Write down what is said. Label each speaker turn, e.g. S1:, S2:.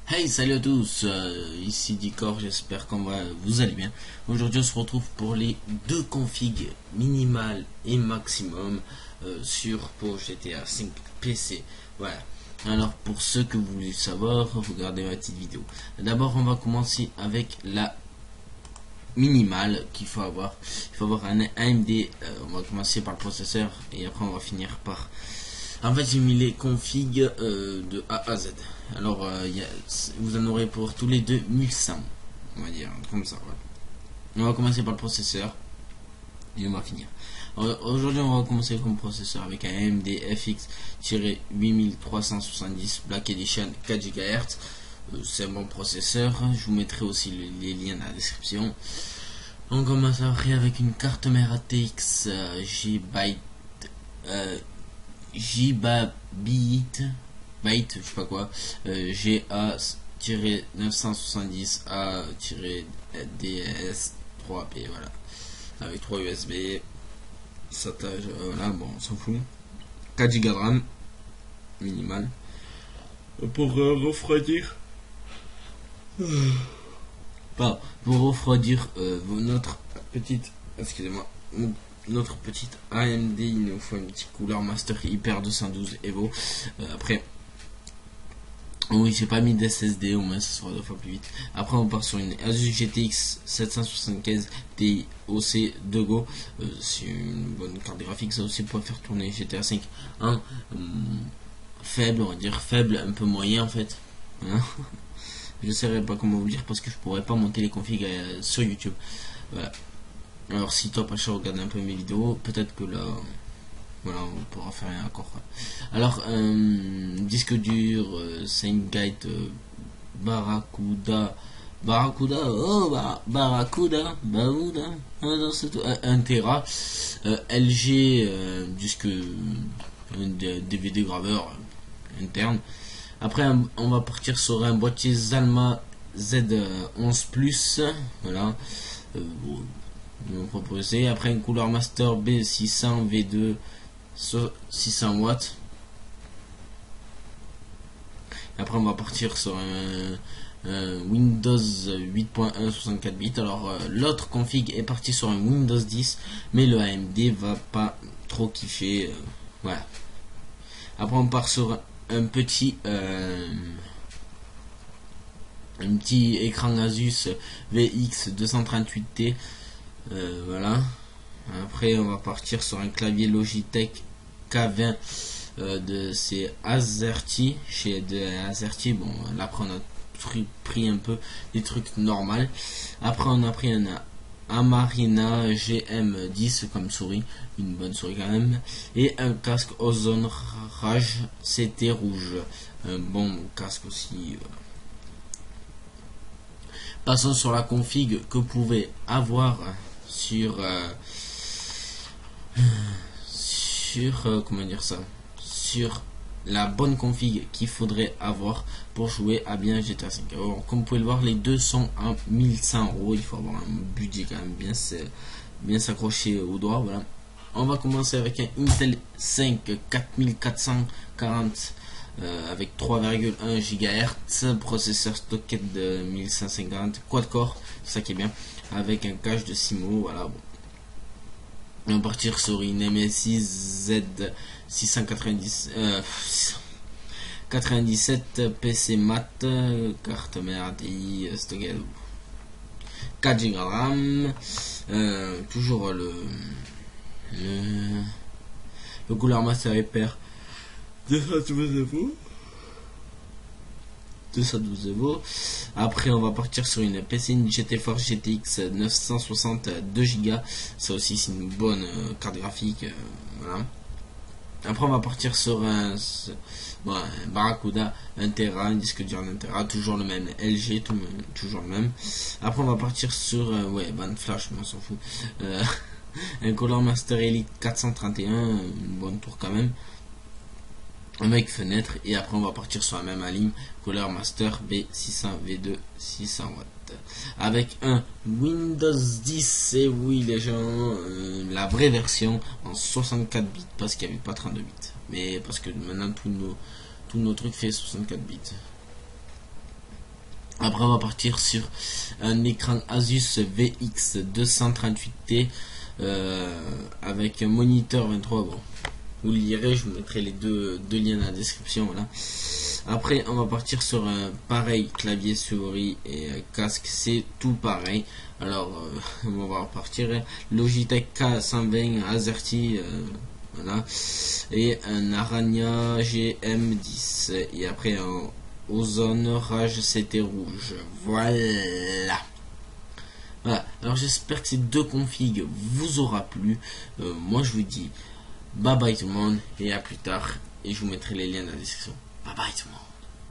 S1: Hey, salut à tous, ici Dicor, j'espère qu'on va, vous allez bien. Aujourd'hui on se retrouve pour les deux configs minimal et maximum pour GTA 5 PC. Voilà. Alors pour ceux que vous voulez savoir, regardez ma petite vidéo. D'abord on va commencer avec la minimale qu'il faut avoir. Il faut avoir un AMD, on va commencer par le processeur et après on va finir par... En fait, j'ai mis les configs de A à Z. Alors, vous en aurez pour tous les deux 1100, on va dire, comme ça. Voilà. On va commencer par le processeur et on va finir. Aujourd'hui, on va commencer comme processeur avec un AMD FX-8370 Black Edition 4 GHz. C'est un bon processeur. Je vous mettrai aussi les liens dans la description. On commence après avec une carte mère ATX Gigabit, je sais pas quoi, GA-970A-DS3P, voilà, avec 3 USB, SATA, voilà, bon, on s'en fout. 4 Go de RAM, minimal, pour refroidir, pas, pour refroidir notre petite, excusez-moi, notre petite AMD, il nous faut une petite couleur Master Hyper 212 Evo. Après, oui, j'ai pas mis d'SSD, au moins ça sera 2 fois plus vite. Après, on part sur une Asus GTX 775 Ti OC 2 Go. C'est une bonne carte graphique, ça aussi pour faire tourner GTA 5 en faible, on va dire faible, un peu moyen en fait. Hein. Je ne saurais pas comment vous dire parce que je pourrais pas monter les configs sur YouTube. Voilà. Alors si toi Pacha regarde un peu mes vidéos, peut-être que là, voilà, on pourra faire un accord. Alors disque dur, Seagate, Barracuda, c'est tout, 1 Tera, LG, disque, DVD graveur interne. Après on va partir sur un boîtier Zalma Z11 Plus, voilà. Proposé. Après une couleur Master B600 V2 600 watts. Après on va partir sur un Windows 8.1 64 bits. Alors l'autre config est parti sur un Windows 10, mais le AMD va pas trop kiffer. Voilà. Après on part sur un petit écran Asus VX 238T. Voilà. Après, on va partir sur un clavier Logitech K20 de chez Azerty. Bon, là, après, on a pris un peu des trucs normaux. Après, on a pris un Amarina GM10 comme souris, une bonne souris quand même, et un casque Ozone Rage CT rouge, un bon casque aussi. Passons sur la config que vous pouvez avoir sur comment dire ça, sur la bonne config qu'il faudrait avoir pour jouer à bien GTA 5. Alors, comme vous pouvez le voir, les deux sont à 1100 €. Il faut avoir un budget quand même bien s'accrocher au doigt. Voilà. On va commencer avec un Intel 5 4440 avec 3,1 GHz, processeur Stockhead de 1550, quad-core, c'est ça qui est bien, avec un cache de 6 mots, voilà. Bon. On va partir sur une MSI Z690 97 PC mat, carte mère ATI, Stockhead, 4 Go de RAM, toujours le couleur Master Hyper 212 Evo. Après on va partir sur une PCI GT-Force GTX 960 2 Go. Ça aussi c'est une bonne carte graphique. Voilà. Après on va partir sur un Barracuda 1 Tera, un disque dur 1 Tera, toujours le même LG, toujours le même. Après on va partir sur bande flash, mais on s'en fout. Un Color Master Elite 431, une bonne tour quand même, avec fenêtre. Et après on va partir sur la même ligne, Color Master B600 V2 600 watts, avec un Windows 10. Et oui les gens, la vraie version en 64 bits, parce qu'il n'y avait pas 32 bits, mais parce que maintenant tous nos trucs fait 64 bits. Après on va partir sur un écran Asus VX 238T avec un moniteur 23. Bon, vous le lirez, je vous mettrai les deux liens dans la description. Voilà. Après on va partir sur un pareil clavier souris et casque, c'est tout pareil. Alors on va repartir Logitech K120 AZERTY, voilà, et un Aranya GM10 et après un Ozone Rage CT rouge. Voilà. Voilà, alors j'espère que ces deux configs vous aura plu. Moi je vous dis bye bye tout le monde et à plus tard, et je vous mettrai les liens dans la description. Bye bye tout le monde.